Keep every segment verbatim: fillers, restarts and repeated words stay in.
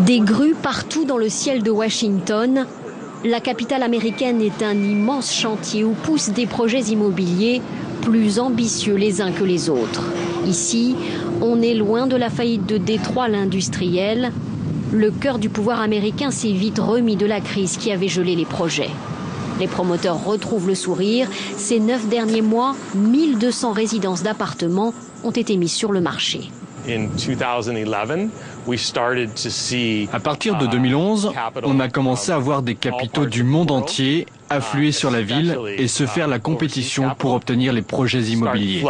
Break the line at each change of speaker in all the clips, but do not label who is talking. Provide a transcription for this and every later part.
Des grues partout dans le ciel de Washington. La capitale américaine est un immense chantier où poussent des projets immobiliers plus ambitieux les uns que les autres. Ici, on est loin de la faillite de Détroit, l'industriel. Le cœur du pouvoir américain s'est vite remis de la crise qui avait gelé les projets. Les promoteurs retrouvent le sourire. Ces neuf derniers mois, mille deux cents résidences d'appartements ont été mises sur le marché.
À partir de deux mille onze, on a commencé à voir des capitaux du monde entier affluer sur la ville et se faire la compétition pour obtenir les projets immobiliers.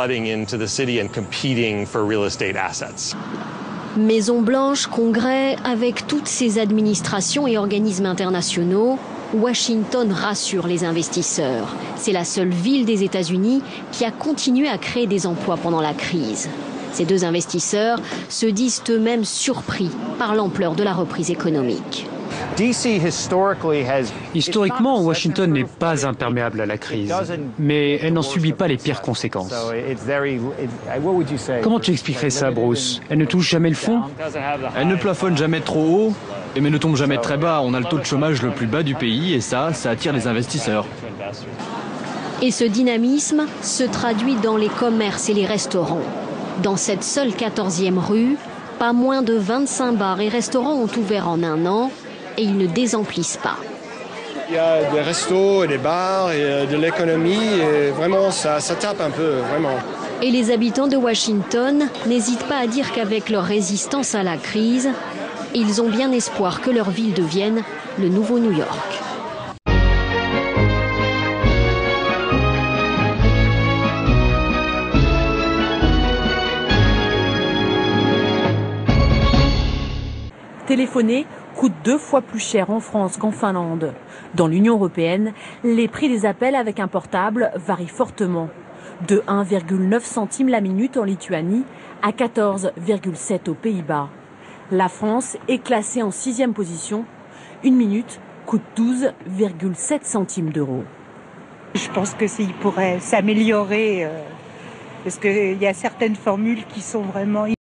Maison Blanche, Congrès, avec toutes ces administrations et organismes internationaux, Washington rassure les investisseurs. C'est la seule ville des États-Unis qui a continué à créer des emplois pendant la crise. Ces deux investisseurs se disent eux-mêmes surpris par l'ampleur de la reprise économique.
Historiquement, Washington n'est pas imperméable à la crise, mais elle n'en subit pas les pires conséquences. Comment tu expliquerais ça, Bruce? Elle ne touche jamais le fond?
Elle ne plafonne jamais trop haut, mais ne tombe jamais très bas. On a le taux de chômage le plus bas du pays et ça, ça attire les investisseurs.
Et ce dynamisme se traduit dans les commerces et les restaurants. Dans cette seule quatorzième rue, pas moins de vingt-cinq bars et restaurants ont ouvert en un an et ils ne désemplissent pas.
Il y a des restos et des bars et de l'économie et vraiment ça, ça tape un peu, vraiment.
Et les habitants de Washington n'hésitent pas à dire qu'avec leur résistance à la crise, ils ont bien espoir que leur ville devienne le nouveau New York.
Téléphoner coûte deux fois plus cher en France qu'en Finlande. Dans l'Union européenne, les prix des appels avec un portable varient fortement. De un virgule neuf centimes la minute en Lituanie à quatorze virgule sept aux Pays-Bas. La France est classée en sixième position. Une minute coûte douze virgule sept centimes d'euros.
Je pense que s'il pourrait s'améliorer, euh, parce qu'il y a certaines formules qui sont vraiment